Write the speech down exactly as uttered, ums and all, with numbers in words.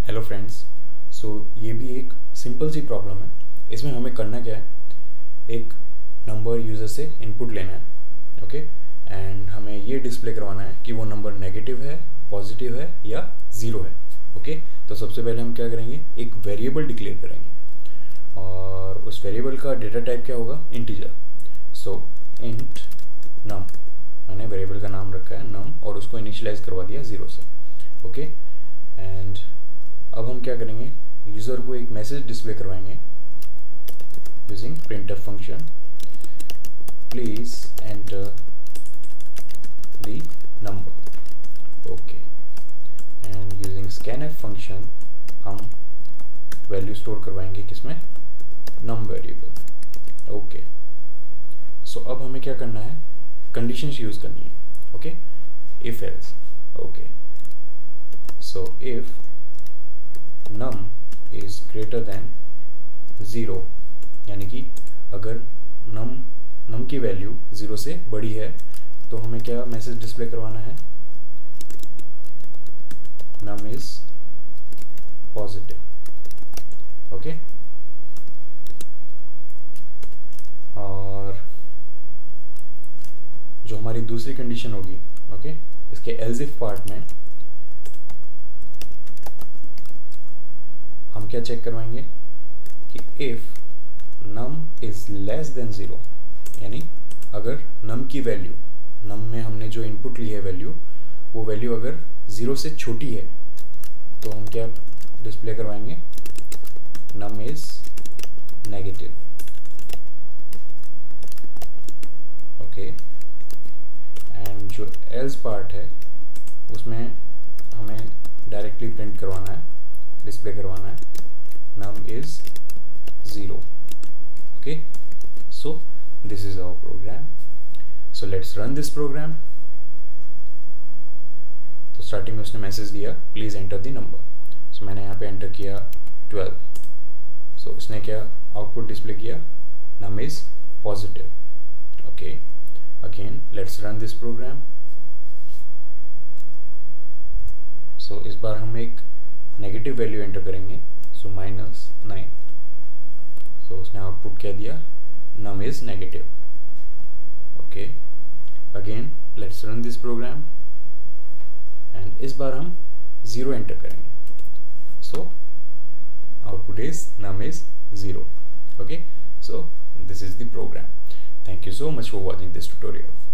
Hello friends, सो ये भी एक सिंपल सी प्रॉब्लम है। इसमें हमें करना क्या है, एक नंबर यूज़र से इनपुट लेना है, ओके एंड हमें ये डिस्प्ले करवाना है कि वो नंबर नेगेटिव है, पॉजिटिव है या ज़ीरो है। ओके तो सबसे पहले हम क्या करेंगे, एक वेरिएबल डिक्लेयर करेंगे और उस वेरिएबल का डेटा टाइप क्या होगा, इंटीजर। सो इंट नम, मैंने वेरिएबल का नाम रखा है नम और उसको इनिशियलाइज करवा दिया ज़ीरो से। ओके एंड अब हम क्या करेंगे, यूज़र को एक मैसेज डिस्प्ले करवाएंगे using printf function, please enter the number. Okay and using scanf function हम वैल्यू स्टोर करवाएंगे किसमें, नम वेरिएबल। ओके सो अब हमें क्या करना है, कंडीशंस यूज़ करनी है। Okay if else, okay so if num is greater than zero, यानी कि अगर num num की वैल्यू ज़ीरो से बड़ी है तो हमें क्या मैसेज डिस्प्ले करवाना है, num is positive। ओके और जो हमारी दूसरी कंडीशन होगी, ओके इसके else if पार्ट में हम क्या चेक करवाएंगे कि if num is less than zero, यानी अगर num की वैल्यू, num में हमने जो इनपुट ली है वैल्यू, वो वैल्यू अगर ज़ीरो से छोटी है तो हम क्या डिस्प्ले करवाएंगे, num is negative. Okay and जो else पार्ट है उसमें हमें डायरेक्टली प्रिंट करवाना है, डिस्प्ले करवाना है num is zero। okay so this is our program, so let's run this program। तो स्टार्टिंग में उसने मैसेज दिया please enter the number, so मैंने यहाँ पे एंटर किया ट्वेल्व। सो उसने क्या आउटपुट डिस्प्ले किया, num is positive। Okay again let's run this program. So इस बार हम एक नेगेटिव वैल्यू एंटर करेंगे, सो माइनस नाइन। सो उसने आउटपुट क्या दिया, num is negative. Okay again let's run this program and इस बार हम ज़ीरो एंटर करेंगे, so output is num is zero. Okay so this is the program. Thank you so much for watching this tutorial.